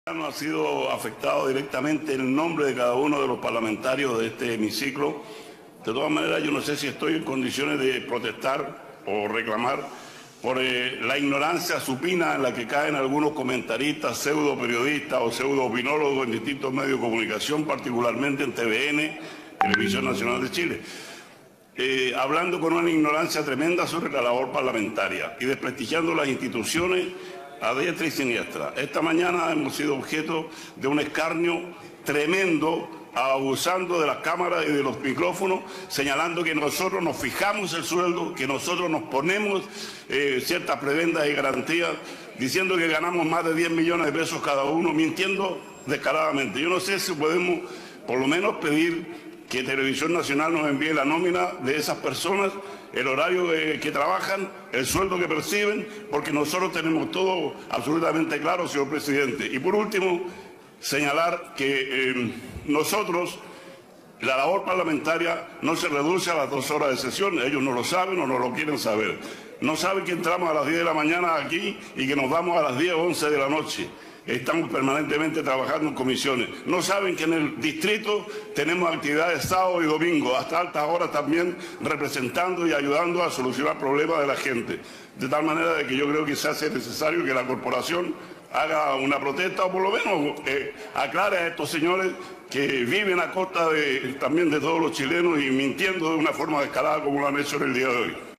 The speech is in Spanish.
No ha sido afectado directamente el nombre de cada uno de los parlamentarios de este hemiciclo. De todas maneras, yo no sé si estoy en condiciones de protestar o reclamar por la ignorancia supina en la que caen algunos comentaristas, pseudo periodistas o pseudo opinólogos en distintos medios de comunicación, particularmente en TVN, Televisión Nacional de Chile, hablando con una ignorancia tremenda sobre la labor parlamentaria y desprestigiando las instituciones a diestra y siniestra. Esta mañana hemos sido objeto de un escarnio tremendo, abusando de las cámaras y de los micrófonos, señalando que nosotros nos fijamos el sueldo, que nosotros nos ponemos ciertas prebendas y garantías, diciendo que ganamos más de 10 millones de pesos cada uno, mintiendo descaradamente. Yo no sé si podemos por lo menos pedir que Televisión Nacional nos envíe la nómina de esas personas, el horario que trabajan, el sueldo que perciben, porque nosotros tenemos todo absolutamente claro, señor presidente. Y por último, señalar que nosotros, la labor parlamentaria no se reduce a las 2 horas de sesión, ellos no lo saben o no lo quieren saber. No saben que entramos a las 10 de la mañana aquí y que nos vamos a las 10 o 11 de la noche. Estamos permanentemente trabajando en comisiones. No saben que en el distrito tenemos actividades sábado y domingo, hasta altas horas también, representando y ayudando a solucionar problemas de la gente. De tal manera de que yo creo que se hace necesario que la corporación haga una protesta o por lo menos aclare a estos señores que viven a costa también de todos los chilenos y mintiendo de una forma descarada como lo han hecho en el día de hoy.